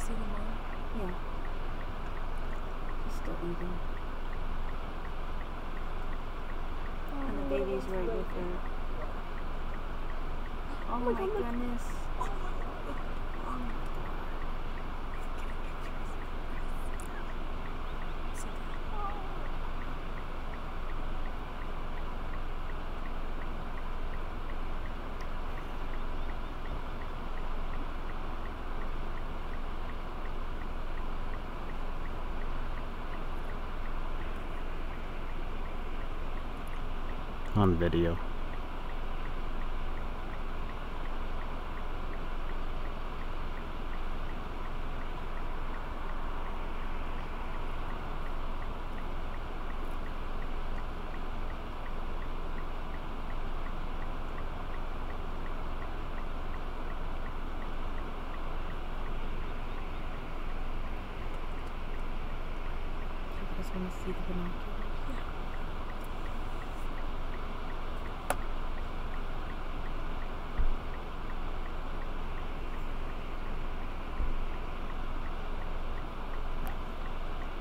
see the mom? Yeah. She's still eating. Oh, And the no, baby's right with her. Oh my goodness. Oh my god. Oh my god. On video. You guys want to see the binoculars?